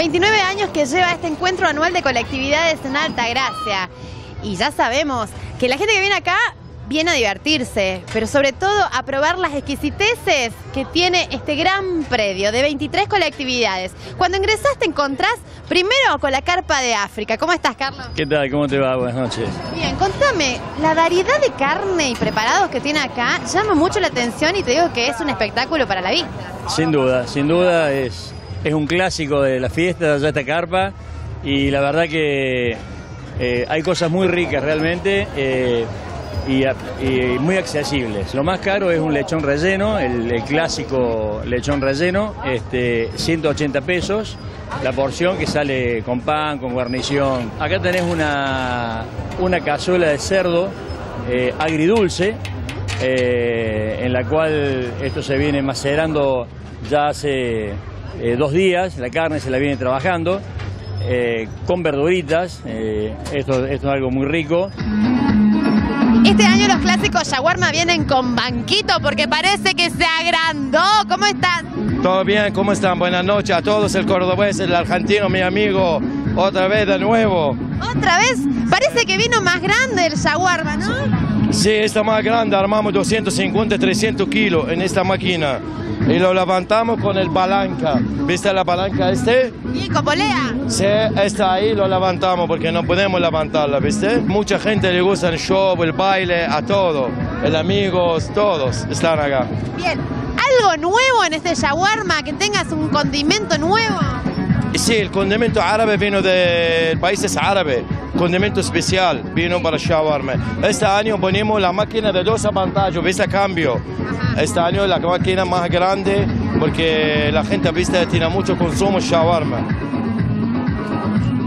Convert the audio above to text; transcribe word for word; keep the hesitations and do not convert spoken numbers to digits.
veintinueve años que lleva este encuentro anual de colectividades en Altagracia. Y ya sabemos que la gente que viene acá viene a divertirse, pero sobre todo a probar las exquisiteces que tiene este gran predio de veintitrés colectividades. Cuando ingresás te encontrás primero con la carpa de África. ¿Cómo estás, Carlos? ¿Qué tal? ¿Cómo te va? Buenas noches. Bien, contame, la variedad de carne y preparados que tiene acá llama mucho la atención y te digo que es un espectáculo para la vista. Sin duda, sin duda es, es un clásico de la fiesta de esta carpa y la verdad que eh, hay cosas muy ricas realmente. Eh, Y, y muy accesibles. Lo más caro es un lechón relleno, el, el clásico lechón relleno, este, ciento ochenta pesos, la porción que sale con pan, con guarnición. Acá tenés una, una cazuela de cerdo eh, agridulce, eh, en la cual esto se viene macerando ya hace eh, dos días, la carne se la viene trabajando, eh, con verduritas, eh, esto, esto es algo muy rico. Este año los clásicos shawarma vienen con banquito porque parece que se agrandó. ¿Cómo estás? Todo bien, ¿cómo están? Buenas noches a todos, el cordobés, el argentino, mi amigo, otra vez de nuevo. ¿Otra vez? Parece que vino más grande el shawarma, ¿no? Sí, está más grande, armamos doscientos cincuenta, trescientos kilos en esta máquina y lo levantamos con el palanca. ¿Viste la palanca este? ¿Y con polea? Sí, está ahí, lo levantamos porque no podemos levantarla, ¿viste? Mucha gente le gusta el show, el baile, a todo. El amigos, todos están acá. Bien, ¿algo nuevo en este shawarma? ¿Que tengas un condimento nuevo? Sí, el condimento árabe vino de países árabes, condimento especial, vino para shawarma. Este año ponemos la máquina de dos avantajes, ¿viste? Cambio. Este año la máquina más grande porque la gente, ¿viste? Tiene mucho consumo shawarma.